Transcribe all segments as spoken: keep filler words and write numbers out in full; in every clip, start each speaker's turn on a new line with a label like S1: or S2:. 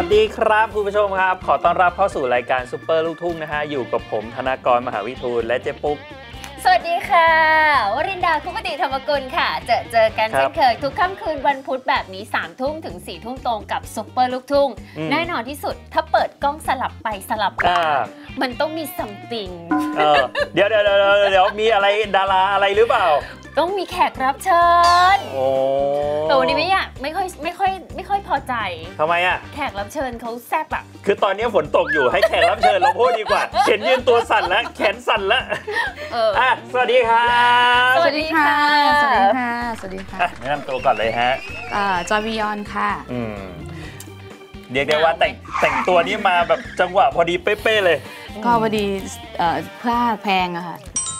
S1: ดีครับคุณผู้ชมครับขอต้อนรับเข้าสู่รายการซุปเปอร์ลูกทุ่งนะฮะอยู่กับผมธนากรมหาวิทูลและเจ๊ปุ๊ก
S2: สวัสดีค่ะวรินดาคุปติธรรมกุลค่ะเจอเจอกันเช่นเคยทุกค่ำคืนวันพุธแบบนี้สามทุ่มถึงสี่ทุ่มตรงกับซุปเปอร์ลูกทุ่งแน่นอนที่สุดถ้าเปิดกล้องสลับไปสลับมามันต้องมี something
S1: เดี๋ยวเดี๋ยวเดี๋ยวเดี๋ยวมีอะไรดาราอะไรหรือเปล่า
S2: ต้องมีแขกรับเชิญ
S1: โอ้
S2: แต่วันนี้ไม่อยากไม่ค่อยไม่ค่อยไม่ค่อยพอใจ
S1: ทำไมอ่ะ
S2: แขกรับเชิญเขาแซ่บอ่ะ
S1: คือตอนนี้ฝนตกอยู่ให้แขกรับเชิญเราพูดดีกว่าเห็นยืนตัวสั่นแล้วแขนสั่นแล้วเอออ่ะสวัสดีครับ
S2: สวัสดีค่ะ
S3: สวัสดีค่ะสวัสดีค่ะ
S1: แนะนำตัวก่อนเลยฮะ
S3: อ่าจอยบิยอนค่ะ
S1: อืมเรียกได้ว่าแต่งแต่งตัวนี้มาแบบจังหวะพอดีเป๊ะๆเลย
S3: ก็พอดีผ้าแพงอะค่ะ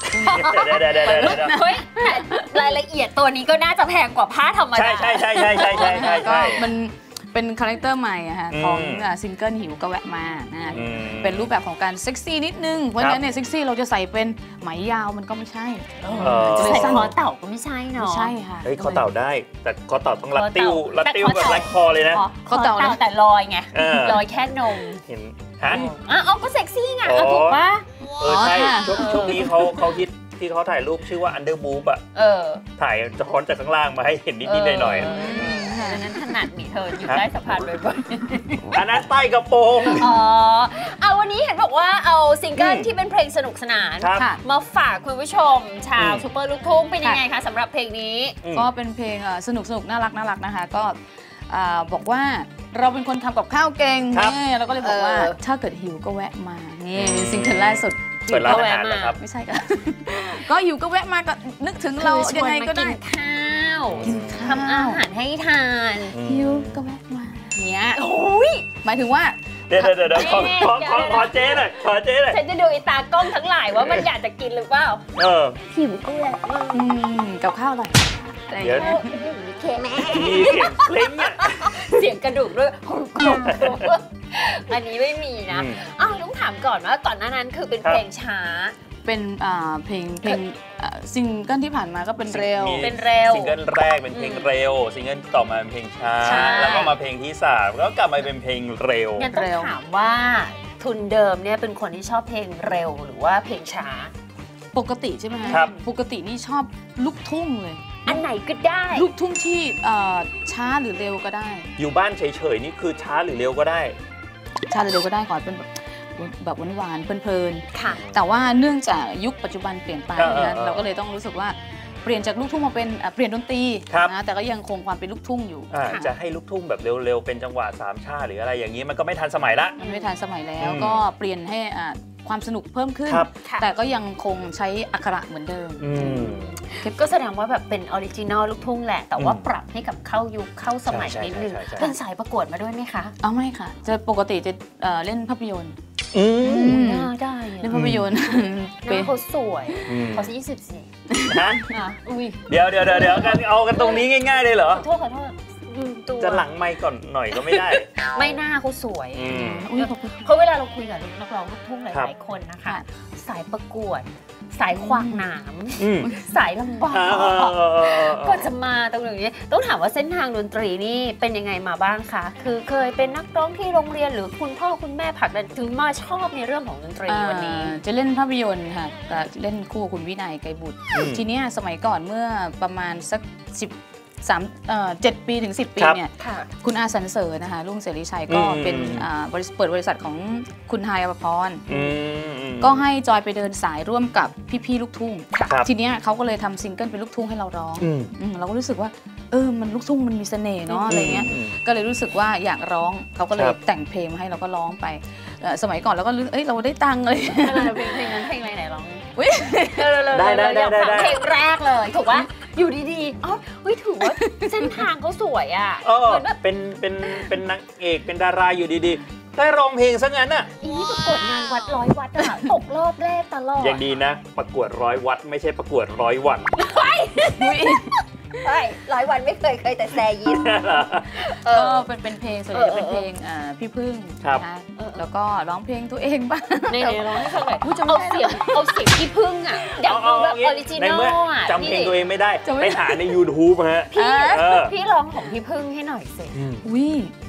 S2: เฮ้ยรายละเอียดตัวนี้ก็น่าจะแพงกว่าผ้าธรรมดา
S1: ใช่ใช่ใช่ใช่ใช่ใช่ใช่
S3: ก็มันเป็นคาแรคเตอร์ใหม่อะค่ะของซิงเกิลหิวก็แวะมานะเป็นรูปแบบของการเซ็กซี่นิดนึงเพราะฉะนั้นเนี่ยเซ็กซี่เราจะใส่เป็นไหมยาวมันก็ไม่ใช่
S2: ใส่คอเต่าก็ไม่ใช่เนาะ
S3: ใช่ค่ะ
S1: เฮ้ยคอเต่าได้แต่คอเต่าต้องรัดติ้วรัดติ้วแบบรัดคอเลยนะ
S2: คอเต่าแต่ลอยไงลอยแค่นม
S1: เห็นฮะ
S2: อ๋อก็เซ็กซี่ไงถูกปะ
S1: เออใช่ช่วงนี้เขาเขาคิดที่เขาถ่ายรูปชื่อว่า Under Boob อ่ะถ่ายจะค้อนจากข้างล่างมาให้เห็นนิดๆหน่อยๆ
S2: อันนั้นถนัดมีเธออยู่ใต้สะพานบ่อย
S1: ๆอันนั้นใต้กระโปรง
S2: อ๋อเอาวันนี้เห็นบอกว่าเอาซิงเกิลที่เป็นเพลงสนุกสนานมาฝากคุณผู้ชมชาวซุปเปอร์ลูกทุ่งเป็นยังไงคะสำหรับเพลงนี้
S3: ก็เป็นเพลงสนุกสนุกน่ารักน่ารักนะคะก็บอกว่าเราเป็นคนทำกับข้าวเก่งนี่เราก็เลยบอกว่าถ้าเกิดหิวก็แวะมานี่ซิงเกิลล่าสุด
S1: เปิดร้านอาหารนะครับ
S3: ไม่ใช่กันก็หิวก็แวะมาก็นึกถึงเรายังไงก็ได้
S2: กินข้าวทำอาหารให้ทาน
S3: หิวก็แวะมา
S2: เนี้ยโอ้ย
S3: หมายถึงว่า
S1: เดี๋ยวเดี๋ยวเดี๋ยวขอขอขอขอเจ๊หน่อยขอเจ๊หน่อย
S2: ฉันจะดูอีตากล้องทั้งหลายว่ามันอยากจะกินหรือเปล่า
S1: เออ
S2: หิวก็แวะมา
S3: กับข้าวอร่อย
S1: เดี๋ยว
S2: เคแม่
S1: มีเสียงเพลงอ่ะ
S2: เสียงกระดูกด้วยอันนี้ไม่มีนะอ้าวต้องถามก่อนว่าก่อนหน้านั้นคือเป็นเพลงช้า
S3: เป็นเพลงเพลงซิงเกิลที่ผ่านมาก็เป็นเร็ว
S2: เป็นเร็ว
S1: ซิงเกิลแรกเป็นเพลงเร็วซิงเกิลต่อมาเป็นเพลงช้าแล้วก็มาเพลงที่สามแล้วก็กลับมาเป็นเพลงเร็ว
S2: งั้นต้องถามว่าทุนเดิมเนี่ยเป็นคนที่ชอบเพลงเร็วหรือว่าเพลงช้า
S3: ปกติใช่ไหมคะปกตินี่ชอบลูกทุ่งเลย
S2: อันไหนก็ได้
S3: ลูกทุ่งที่ช้าหรือเร็วก็ได้
S1: อยู่บ้านเฉยๆนี่คือช้าหรือเร็วก็ได้
S3: ช้าหรือเร็วก็ได้ก่อนเป็นแบบแบบหวานๆเพลินๆแต่ว่าเนื่องจากยุคปัจจุบันเปลี่ยนไปนะเราก็เลยต้องรู้สึกว่าเปลี่ยนจากลูกทุ่งมาเป็นเปลี่ยนดนตรีนะแต่ก็ยังคงความเป็นลูกทุ่งอยู่
S1: จะให้ลูกทุ่งแบบเร็วๆเป็นจังหวะสามชาหรืออะไรอย่างนี้มันก็ไม่ทันสมัยละ
S3: มันไม่ทันสมัยแล้วก็เปลี่ยนให้ความสนุกเพิ่มขึ้นแต่ก็ยังคงใช้อักขระเหมือนเดิม
S2: ก็แสดงว่าแบบเป็นออริจินอลลูกทุ่งแหละแต่ว่าปรับให้กับเข้ายุคเข้าสมัยนิดนึงเป็นสายประกวดมาด้วยไหมคะ
S3: อ๋อไม่ค่ะจะปกติจะเล่นภาพยนตร์
S2: น่าได้
S3: เล่นภาพยนตร์
S2: เป็นเขาสวยเขาสิยี่สิบสี่
S1: ฮะเดี๋ยวเดี๋ยวเดี๋ยวกันเอากันตรงนี้ง่ายๆเลยเหรอ
S2: ขอโทษขอโทษ
S1: จะหลังไมค์ก่อนหน่อยก็ไม่ได้
S2: ไม่น่าเขาสวยเพราะเวลาเราคุยกับนักร้องลูกทุ่งหลายๆคนนะคะสายประกวดสายขวากหนามสายลำบากก็จะมาตรงนี้ต้องถามว่าเส้นทางดนตรีนี่เป็นยังไงมาบ้างคะคือเคยเป็นนักร้องที่โรงเรียนหรือคุณพ่อคุณแม่ผลักดันถึงมาชอบในเรื่องของดนตรีวันนี้
S3: จะเล่นภาพยนตร์ค่ะเล่นคู่คุณวินัยไกรบุตรทีนี้สมัยก่อนเมื่อประมาณสักสิบสามเจ็ดปีถึงสิบปีเนี่ยคุณอาสันเสริญนะคะลุงเสรีชัยก็เป็นเปิดบริษัทของคุณไฮอภพรก็ให้จอยไปเดินสายร่วมกับพี่ๆลูกทุ่งทีนี้เขาก็เลยทำซิงเกิลเป็นลูกทุ่งให้เราร้องเราก็รู้สึกว่าเออมันลูกทุ่งมันมีเสน่ห์เนาะอะไรเงี้ยก็เลยรู้สึกว่าอยากร้องเขาก็เลยแต่งเพลงมาให้เราก็ร้องไปสมัยก่อนเราก็เอ้ยเราได้ตังค์เลย
S2: เพลงนั้นเพลงอะไรไหนร้องได้ได้ได้ได้เพลงแรกเลยถูกว่าอยู่ดีๆอ๋อเฮ้ยถือว่าเส้นทางเขาสวยอ่ะ
S1: เหมือนแบบเป็นเป็นเป็นนางเอกเป็นดาราอยู่ดีๆได้ร้องเพลงซะงั้นอ่ะ
S2: อีนี่ประกวดงานวัดร้อยวัดอ่ะตกรอบแรกตลอด
S1: อย่างดีนะประกวดร้อยวัดไม่ใช่ประกวดร้อยวัน
S2: ใช่ร้อยวันไม่เคยเคยแต่แซยิน
S3: ก็เป็นเป็นเพลงส่วนใหญ่จะเป็นเพลงพี่พึ่งนะคะแล้วก็ร้องเพลงตัวเองบ้าง
S2: ในร้องให้ฟังหน่อยเอาเสียงเอาเสียงพี่พึ่งอ่ะอยากดูแบบออริจินอลอ่ะ
S1: จำเพลงตัวเองไม่ได้ไปหาใน ยูทูบ ฮะ
S2: พี่พี่ร้องของพี่พึ่งให้หน่อยสิ
S3: อุ้ย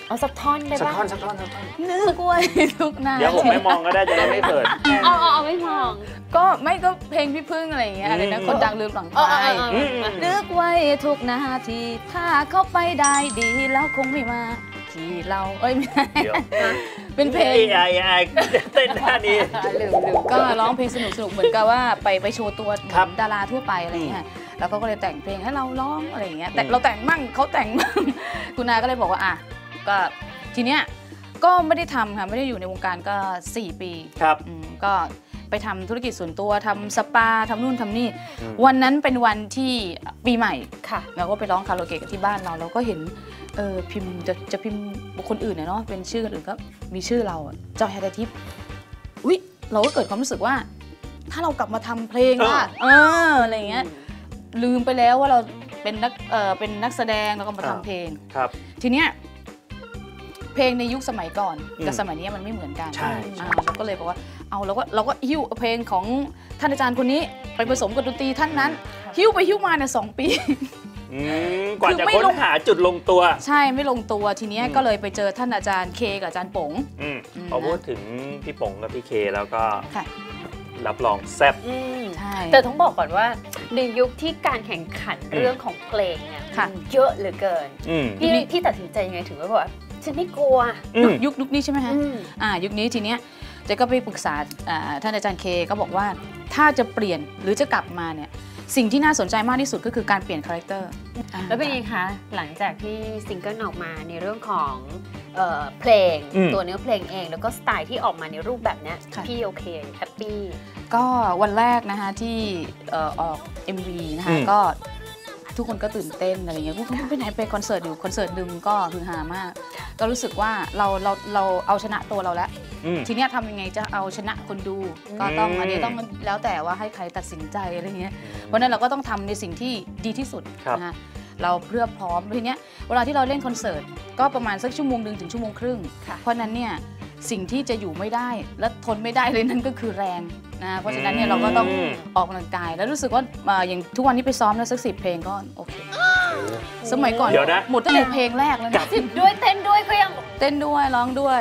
S2: เอาสักท่อนได้ปะ
S1: สักท่อนสักท่อนสักท่อน
S3: นึกไว้ทุกนา
S1: เดี๋ยวผมไม่มองก็ได้จะได้ไม่เปิด
S2: เอาเอาเอาไม่มอง
S3: ก็ไม่ก็เพลงพี่พึ่งอะไรอย่างเงี้ยอะไรนะคนดังลืมหลังไฟนึกไว้ทุกนาทีถ้าเข้าไปได้ดีแล้วคงไม่มาที่เราเอ้ยไม่ใช่เป็นเพลง
S1: ไอ้ไอ้เต้นท่านี้
S3: ลืมลืมก็ร้องเพลงสนุกสนุกเหมือนกับว่าไปไปโชว์ตัวดาราทั่วไปอะไรอย่างเงี้ยแล้วก็เลยแต่งเพลงให้เราร้องอะไรอย่างเงี้ยแต่เราแต่งมั่งเขาแต่งมั่งคุณนาก็เลยบอกว่าอ่ะก็ทีเนี้ยก็ไม่ได้ทำค่ะไม่ได้อยู่ในวงการก็สี่ปี
S1: ครับ
S3: ก็ไปทำธุรกิจส่วนตัวทำสปาทำนู่นทำนี่วันนั้นเป็นวันที่ปีใหม่ค่ะเราก็ไปร้องคาราโอเกะกันที่บ้านเราเราก็เห็นเออพิมพ์จะจะพิมพ์บุคคลอื่นเนาะเป็นชื่อคนอื่นก็มีชื่อเราจอยแฮร์ทิพย์อุ๊ยเราก็เกิดความรู้สึกว่าถ้าเรากลับมาทำเพลงอะเอออะไรเงี้ยลืมไปแล้วว่าเราเป็นนักเออเป็นนักแสดงแล้วก็มาทำเพลง
S1: ครับ
S3: ทีเนี้ยเพลงในยุคสมัยก่อนกับสมัยนี้มันไม่เหมือนกัน
S1: ใช่
S3: เราก็เลยบอกว่าเอาเราก็เราก็หิ้วเพลงของท่านอาจารย์คนนี้ไปผสมกับดนตรีท่านนั้นหิ้วไปหิ้วมาเนี่ยสองปี
S1: กว่าจะค้นหาจุดลงตัว
S3: ใช่ไม่ลงตัวทีนี้ก็เลยไปเจอท่านอาจารย์เคกับอาจารย์ป๋ง
S1: พอพูดถึงพี่ป๋งกับพี่เคแล้วก็รับรองแซ่บ
S2: แต่ต้องบอกก่อนว่าในยุคที่การแข่งขันเรื่องของเพลงเนี่ยเยอะเหลือเกินพี่พี่ตัดสินใจยังไงถึงว่าแบบฉันไม่กลัว
S3: ยุคยุคนี้ใช่ไหมคะอ่ายุคนี้ทีเนี้ยเจ๊ก็ไปปรึกษาท่านอาจารย์เคก็บอกว่าถ้าจะเปลี่ยนหรือจะกลับมาเนี่ยสิ่งที่น่าสนใจมากที่สุดก็คือการเปลี่ยนคาแรคเตอร์
S2: แล้วเป็นไงคะหลังจากที่ซิงเกิลออกมาในเรื่องของเพลงตัวเนื้อเพลงเองแล้วก็สไตล์ที่ออกมาในรูปแบบนี้พี่โอเคแฮปปี้
S3: ก็วันแรกนะคะที่ออก เอ็ม วี นะคะก็ทุกคนก็ตื่นเต้นอะไรเงี้ยไปไหนไปคอนเสิร์ตอยู่คอนเสิร์ตหนึ่งก็คือฮามากก็รู้สึกว่าเราเราเราเอาชนะตัวเราแล้วทีเนี้ยทำยังไงจะเอาชนะคนดูก็ต้องอันนี้ต้องแล้วแต่ว่าให้ใครตัดสินใจอะไรเงี้ยเพราะนั้นเราก็ต้องทำในสิ่งที่ดีที่สุดนะคะเราเพื่อพร้อมทีเนี้ยเวลาที่เราเล่นคอนเสิร์ตก็ประมาณสักชั่วโมงหนึ่งถึงชั่วโมงครึ่งเพราะนั้นเนี่ยสิ่งที่จะอยู่ไม่ได้และทนไม่ได้เลยนั่นก็คือแรงนะเพราะฉะนั้นเนี่ยเราก็ต้องออกกำลังกายแล้วรู้สึกว่าอย่างทุกวันนี้ไปซ้อมแล้วสักสิบเพลงก็โอเคสมัยก่อนหมดตั้งแต่เพลงแรกแล้วนะ
S2: สิบด้วยเต้นด้วยก็ยัง
S3: เต้นด้วยร้องด้วย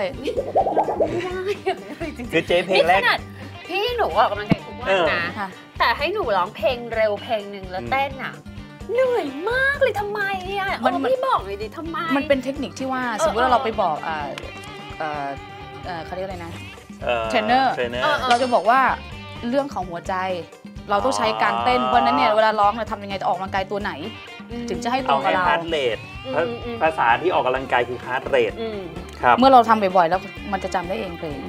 S1: คือเจ๊เพลงแรก
S2: พี่หนูออกกำลังกายทุกวันนะแต่ให้หนูร้องเพลงเร็วเพลงหนึ่งแล้วเต้นอ่ะเหนื่อยมากเลยทำไมอ่ะมันพี่บอกเลยดิทำไม
S3: มันเป็นเทคนิคที่ว่าสมมติว่าเราไปบอกอ่าเขาเรียกอะไรนะเทรนเนอร์เราจะบอกว่าเรื่องของหัวใจเราต้องใช้การเต้นเพราะนั้นเนี่ยเวลาร้องเราทำยังไงจะออกกำลังกายตัวไหนถึงจะให้ตรงกับเรา
S1: ฮาร์ดเรทภาษาที่ออกกำลังกายคือฮาร์ดเรท
S3: เมื่อเราทำบ่อยๆแล้วมันจะจำได้เองเพลง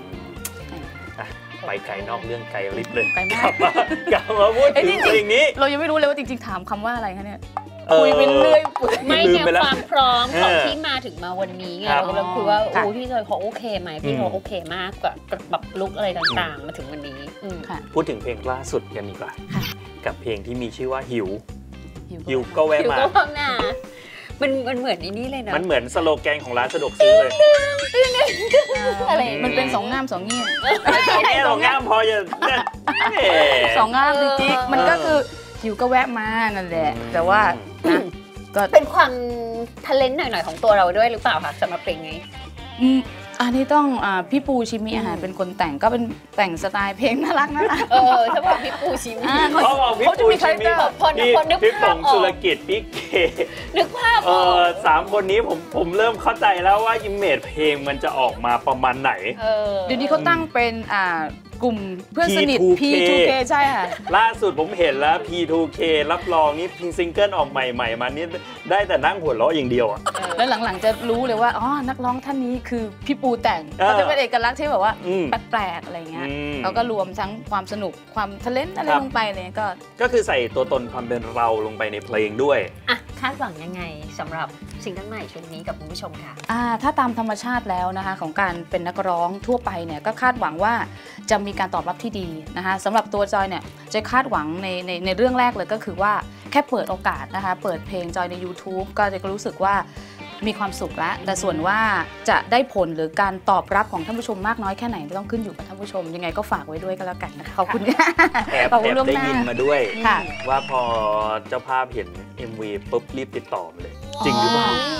S1: ไปไกลนอกเรื่องไกลลิบเลยไกลมากกลับมาพูดถึงเพลงนี้
S3: เรายังไม่รู้เลยว่าจริงๆถามคำว่าอะไรคะเนี่ยคุยไปเรื่อย
S2: ไม่เนี่ยความพร้อมของที่มาถึงมาวันนี้ไงเราเราคุยว่าโอ้พี่จอยเขาโอเคไหมพี่เขาโอเคมากกว่าแบบลุกอะไรต่างๆมาถึงวันนี้
S1: พูดถึงเพลงล่าสุดกันดีกว่ากับเพลงที่มีชื่อว่าหิวหิวก็แวะมา
S2: มันมันเหมือนในนี้เลยนะ
S1: มันเหมือนสโลแกนของร้านสะดวกซื้อเลย
S3: อะไรมันเป็นสองงามสองเงี้ย
S1: สองงามพอจะ
S3: สองงามจริงๆมันก็คือหิวก็แวะมานั่นแหละแต่ว่า
S2: ก็เป็นความทะเลนหน่อยๆของตัวเราด้วยหรือเปล่าคะสำหรับเพลงนี้
S3: อันนี้ต้องพี่ปูชิมิอาหารเป็นคนแต่งก็เป็นแต่งสไตล์เพลงน่ารักน่ารัก
S2: เออถ้าบอกพี่ปูชิมิ
S1: เขาบอกพี่ปูชิมิพี่ป๋องสุรกิจพี่เก
S2: นึกภาพ
S1: เออสามคนนี้ผมผมเริ่มเข้าใจแล้วว่าอิมเมจเพลงมันจะออกมาประมาณไหน
S3: เดี๋ยวนี้เขาตั้งเป็นอ่ากลุ่มเพื่อนสนิท พี ทู เค ใช่ค่ะ
S1: ล่าสุดผมเห็นแล้ว พี ทู เค รับรองนี่พิงซิงเกิลออกใหม่ๆมานี่ได้แต่นั่งหัวเราะอย่างเดียวอ่ะ
S3: แล้วหลังๆจะรู้เลยว่าอ๋อนักร้องท่านนี้คือพี่ปูแต่งก็จะเป็นเอกลักษณ์ที่แบบว่าแปลกๆอะไรเงี้ยแล้วก็รวมทั้งความสนุกความทะเลนอะไรลงไปเลยก็
S1: ก็คือใส่ตัวตนความเป็นเราลงไปในเพลงด้วย
S2: อ่ะคาดหวังยังไงสำหรับซิงเกิลใหม่ชุดนี้กับคุณผู้ชมค่ะ
S3: อ่าถ้าตามธรรมชาติแล้วนะคะของการเป็นนักร้องทั่วไปเนี่ยก็คาดหวังว่าจะมีการตอบรับที่ดีนะคะสำหรับตัวจอยเนี่ยจะคาดหวังในในในเรื่องแรกเลยก็คือว่าแค่เปิดโอกาสนะคะเปิดเพลงจอยใน ยูทูบ ก็จะรู้สึกว่ามีความสุขแล้วแต่ส่วนว่าจะได้ผลหรือการตอบรับของท่านผู้ชมมากน้อยแค่ไหนต้องขึ้นอยู่กับท่านผู้ชมยังไงก็ฝากไว้ด้วยก็แล้วกันนะคะขอบคุณค่ะ
S1: แอบได้ยินมาด้วยว่าพอเจ้าภาพเห็น เอ็ม วี ปุ๊บรีบติดต่อมาเลยจริงหรือเปล่า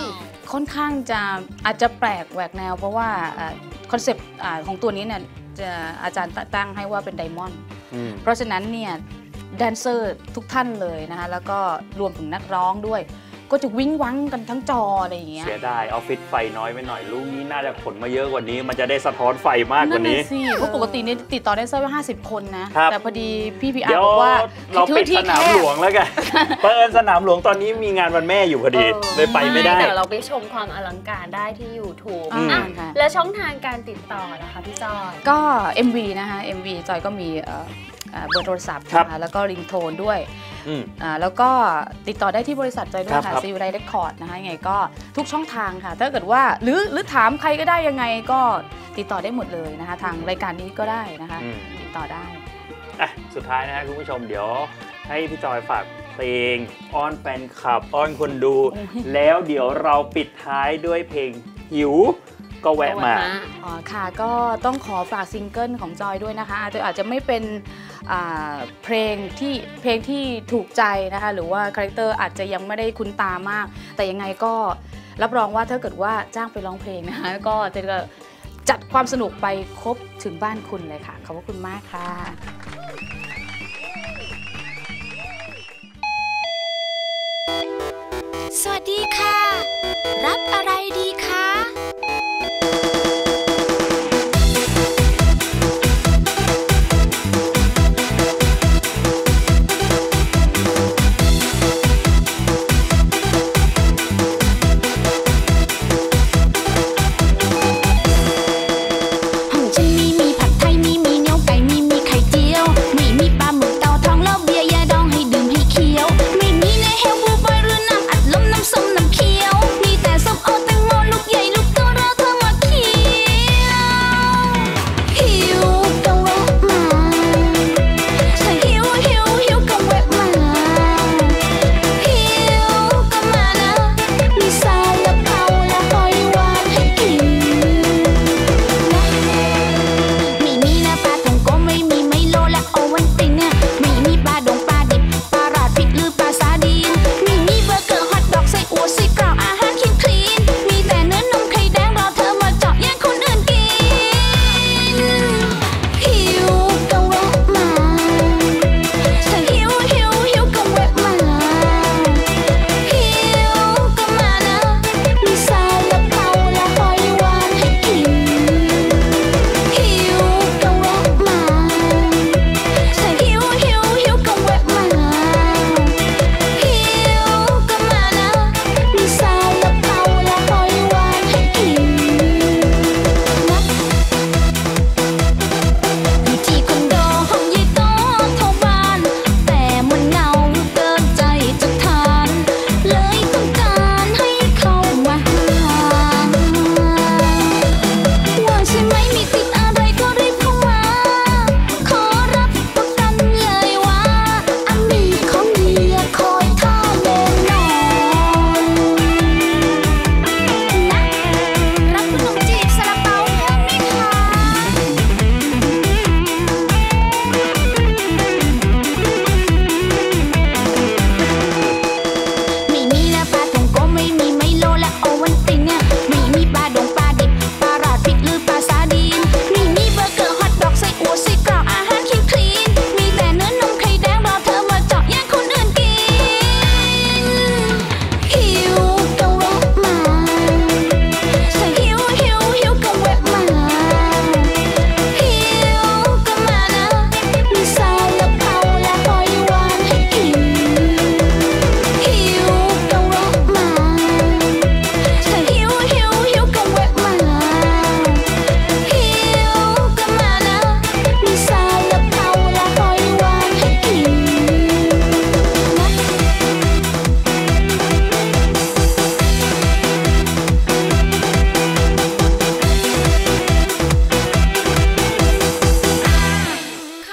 S3: ค่อนข้างจะอาจจะแปลกแหวกแนวเพราะว่าคอนเซปต์ของตัวนี้เนี่ยจะอาจารย์ตั้งให้ว่าเป็นไดมอนด์เพราะฉะนั้นเนี่ยแดนเซอร์ทุกท่านเลยนะคะแล้วก็รวมถึงนักร้องด้วยก็จะวิ่งวังกันทั้งจออะไรอย่างเงี้ย
S1: เสียดายออฟฟิศไฟน้อยไปหน่อยลูกนี้น่าจะขนมาเยอะกว่านี้มันจะได้สะท้อนไฟมากกว่านี้
S3: สิเพราะปกตินี่ติดต่อแดนเซอร์ไว้ห้าสิบคนนะแต่พอดีพี่พีอาร์บอกว่า
S1: เราปิดสนามหลวงแล้วกันเปิดสนามหลวงตอนนี้มีงานวันแม่อยู่พอดีเลยไปไม่ได้
S2: แต่เราไปชมความอลังการได้ที่ ยูทูบ แล้วช่องทางการติดต่อนะคะพี่จอย
S3: ก็ เอ็ม วี นะคะ เอ็ม วี จอยก็มีเบอร์โทรศัพท์นะคะแล้วก็ริงโทนด้วยแล้วก็ติดต่อได้ที่บริษัทจอยด้วยค่ะซีอูไดเรคคอร์ดนะคะยังไงก็ทุกช่องทางค่ะถ้าเกิดว่าหรือหรือถามใครก็ได้ยังไงก็ติดต่อได้หมดเลยนะคะทางรายการนี้ก็ได้นะคะติดต่อได้
S1: อ่ะสุดท้ายนะฮะคุณผู้ชมเดี๋ยวให้พี่จอยฝากเพลงอ้อนแฟนคลับอ้อนคนดูแล้วเดี๋ยวเราปิดท้ายด้วยเพลงหิวก็แวะมา
S3: อ๋อค่ะก็ต้องขอฝากซิงเกิลของจอยด้วยนะคะอาจจะอาจจะไม่เป็นเพลงที่เพลงที่ถูกใจนะคะหรือว่าคาแรคเตอร์อาจจะยังไม่ได้คุ้นตามากแต่ยังไงก็รับรองว่าถ้าเกิดว่าจ้างไปร้องเพลงนะคะก็จะจัดความสนุกไปครบถึงบ้านคุณเลยค่ะขอบคุณมากค่ะ
S4: สวัสดีค่ะรับอะไรดีคะ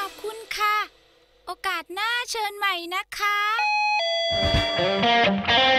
S4: โอกาสหน้าเชิญใหม่นะคะ